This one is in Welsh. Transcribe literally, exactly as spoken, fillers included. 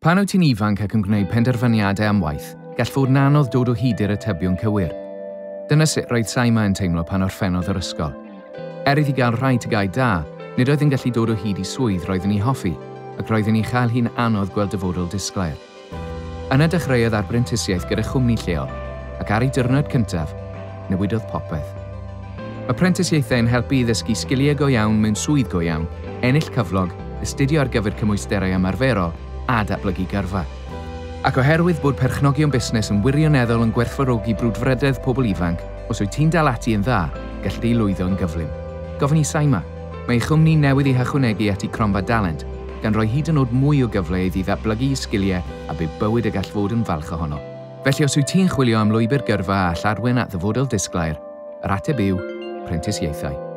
Pan wyt ti'n ifanc ac yn gwneud penderfyniadau am waith, gall fod yn anodd dod o hyd i'r atebion cywir. Dyna sut roedd Saima yn teimlo pan orffennodd yr ysgol. Er iddi gael rhai tygau da, nid oedd yn gallu dod o hyd i swydd roedden ni hoffi, ac roedden ni chael hi'n anodd gweld dyfodol disglair. Yna dechreuodd Apprenticeships gyda chwmni lleol, ac ar ei diwrnod cyntaf, newidodd popeth. Mae prentisiaethau'n helpu i ddysgu sgiliau go iawn mewn swydd go iawn, ennill cyflog, astudio ar gyfer cymwysterau ymarferol a datblygu gyrfa. Ac oherwydd bod perchnogion busnes yn wirioneddol yn gwerthfawrogi brwdfrydedd pobl ifanc, os wyt ti'n dal ati yn dda, gall di lwyddo yn gyflym. Gofyn i Saima, mae ei chwmni newydd ei hychwanegu ati cronfa dalent, gan roi hyd yn oed mwy o gyfle iddi ddatblygu sgiliau a bydd bywyd y gall fod yn falch ohono. Felly os wyt ti'n chwilio am lwybr gyrfa a lladwyn at ddyfodol disglair, yr ateb yw prentisiaethau.